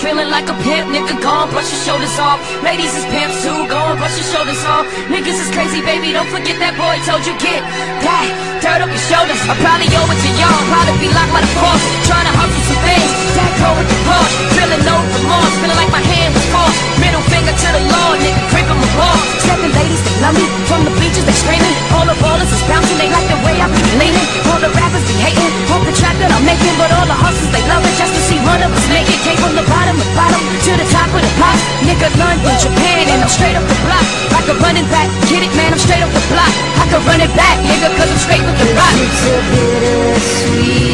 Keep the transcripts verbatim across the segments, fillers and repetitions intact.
feeling like a pimp, nigga, go on, brush your shoulders off. Ladies is pimps too, go on, brush your shoulders off. Niggas is crazy, baby, don't forget that boy told you get that dirt up your shoulders. I probably owe it to y'all, probably be locked by the force, trying to hustle some things, that go with the Porsche, feeling no remorse, feeling like my hand was forced. Middle finger to the Lord, nigga, creeping my balls. Seven ladies, they love me, from the beaches they screaming. All the ballers is bouncing, they like the way I be leaning. All the rappers be hating, hope the track that I'm making, but all the hustlers they love it just to see one of us make it. Came from the bottom of bottom to the top of the pop. Nigga, London, Japan, and I'm straight up the block. Like a running back, get it, man, I'm straight up the block. I can run it back, nigga, cause I'm straight with the rock. It's a bittersweet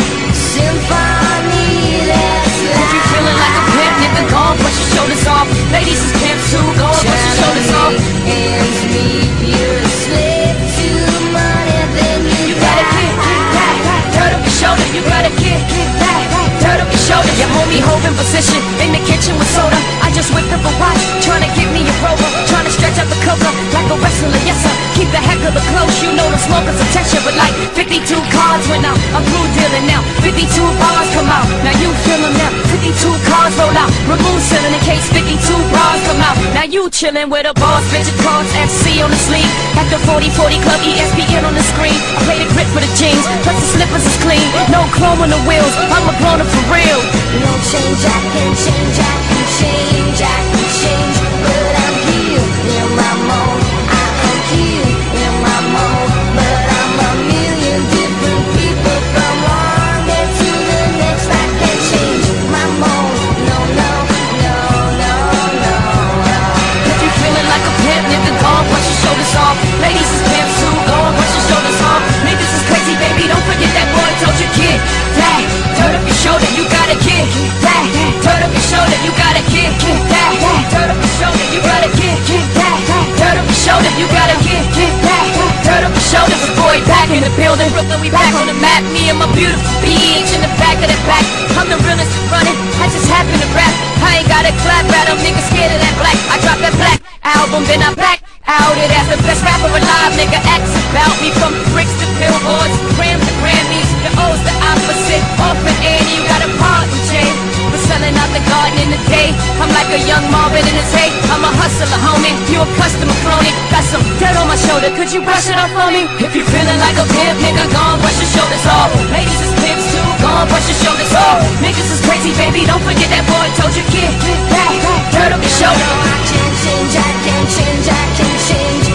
symphony that's life. If you feeling like a pimp, nigga, go on, brush your shoulders off. Ladies is pimps too, go on, brush your shoulders off. Hands meet, you're a slave to money, then you, you gotta get, get that, that dirt up your shoulder. You gotta get, get that, that dirt up your shoulder. Your homie holding position in the kitchen with soda. I just whipped up a watch, trying to get me a rover, trying to stretch out the cover like a wrestler, yes sir. Keep the heck of the close, you know the smokers attention, but like fifty-two cards went out, I'm blue dealing now. fifty-two bars come out, now you feel them now. fifty-two cards roll out, remove ceiling in case fifty-two bars come out. Now you chillin' with a boss, bitch, it cards F C on the sleeve. At the forty forty club, E S P N on the screen. I play the grip for the jeans, plus the slippers is clean. No chrome on the wheels, I'm a grown up for real. No change, I can change, I can change, I can change, but I'm here in my mode. I am here in my mode, but I'm a million different people from one day to the next. I can change my mode. No, no, no, no, no, no. If you feeling like a pimp, nigga, go on, brush your shoulders off. Ladies is pimps too, go on, brush your shoulders off. Niggas is crazy, baby, don't forget that boy told you get that dirt up your shoulder. You gotta get that dirt up your shoulder. You gotta get that dirt up your shoulder. You gotta get that dirt up your shoulder. You gotta get that dirt up your shoulder. The boy back in the building, Brooklyn, we back on the map. Me and my beautiful bitch in the back of the back. I'm the realest running, I just happen to rap. I ain't gotta clap at them, niggas scared of that black. I drop that black album, then I back out it as the best rapper alive. Nigga acts about me from bricks to billboards, grams to Grammys. The O's the opposite, off and Annie, you got a part in Jay. We're selling out the garden in the day. I'm like a young Marvin in his hay. I'm a hustler, homie, you a customer crony. Got some dirt on my shoulder, could you brush it off for me? If you feeling like a pimp, nigga, go on, brush your shoulders off. Ladies is pimps too, go on, brush your shoulders off. Niggas is crazy, baby, don't forget that boy told you get that dirt on your shoulder. I can change, I can change, I can change.